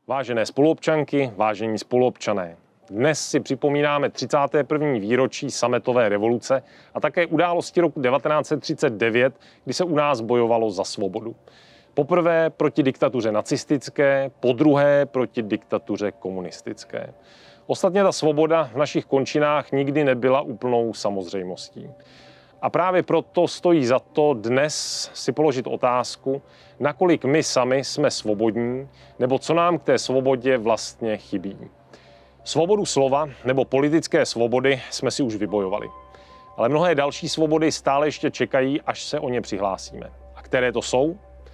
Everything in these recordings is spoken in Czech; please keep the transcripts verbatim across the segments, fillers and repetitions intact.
Vážené spoluobčanky, vážení spoluobčané, dnes si připomínáme třicáté první výročí sametové revoluce a také události roku devatenáct set třicet devět, kdy se u nás bojovalo za svobodu. Poprvé proti diktatuře nacistické, podruhé proti diktatuře komunistické. Ostatně ta svoboda v našich končinách nikdy nebyla úplnou samozřejmostí. A právě proto stojí za to dnes si položit otázku, nakolik my sami jsme svobodní, nebo co nám k té svobodě vlastně chybí. Svobodu slova nebo politické svobody jsme si už vybojovali. Ale mnohé další svobody stále ještě čekají, až se o ně přihlásíme. A které to jsou?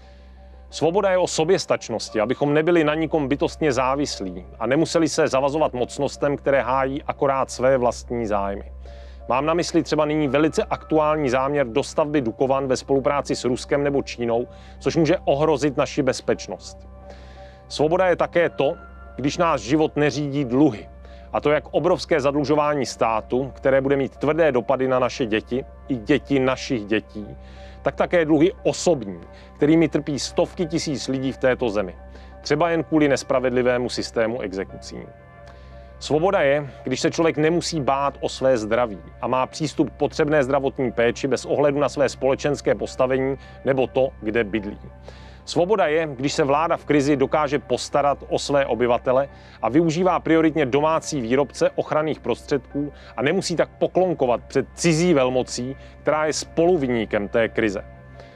Svoboda je o soběstačnosti, abychom nebyli na nikom bytostně závislí a nemuseli se zavazovat mocnostem, které hájí akorát své vlastní zájmy. Mám na mysli třeba nyní velice aktuální záměr dostavby Dukovan ve spolupráci s Ruskem nebo Čínou, což může ohrozit naši bezpečnost. Svoboda je také to, když náš život neřídí dluhy. A to jak obrovské zadlužování státu, které bude mít tvrdé dopady na naše děti i děti našich dětí, tak také dluhy osobní, kterými trpí stovky tisíc lidí v této zemi. Třeba jen kvůli nespravedlivému systému exekucí. Svoboda je, když se člověk nemusí bát o své zdraví a má přístup k potřebné zdravotní péči bez ohledu na své společenské postavení nebo to, kde bydlí. Svoboda je, když se vláda v krizi dokáže postarat o své obyvatele a využívá prioritně domácí výrobce ochranných prostředků a nemusí tak poklonkovat před cizí velmocí, která je spoluviníkem té krize.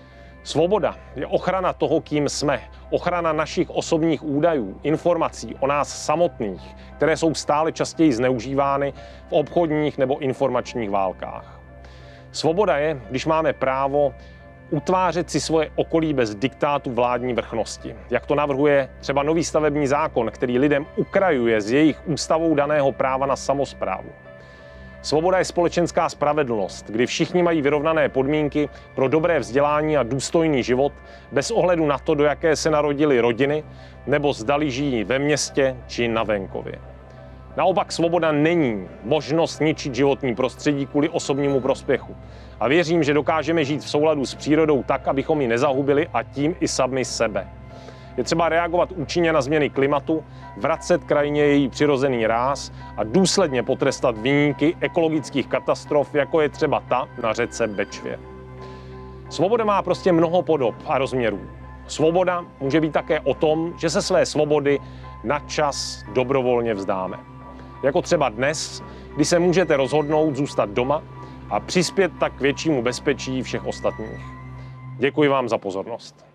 Svoboda je ochrana toho, kým jsme, ochrana našich osobních údajů, informací o nás samotných, které jsou stále častěji zneužívány v obchodních nebo informačních válkách. Svoboda je, když máme právo utvářet si svoje okolí bez diktátu vládní vrchnosti. Jak to navrhuje třeba nový stavební zákon, který lidem ukrajuje z jejich ústavou daného práva na samosprávu. Svoboda je společenská spravedlnost, kdy všichni mají vyrovnané podmínky pro dobré vzdělání a důstojný život, bez ohledu na to, do jaké se narodily rodiny, nebo zdali žijí ve městě či na venkově. Naopak svoboda není možnost ničit životní prostředí kvůli osobnímu prospěchu. A věřím, že dokážeme žít v souladu s přírodou tak, abychom ji nezahubili a tím i sami sebe. Je třeba reagovat účinně na změny klimatu, vracet krajině její přirozený ráz a důsledně potrestat viníky ekologických katastrof, jako je třeba ta na řece Bečvě. Svoboda má prostě mnoho podob a rozměrů. Svoboda může být také o tom, že se své svobody na čas dobrovolně vzdáme. Jako třeba dnes, kdy se můžete rozhodnout zůstat doma a přispět tak k většímu bezpečí všech ostatních. Děkuji vám za pozornost.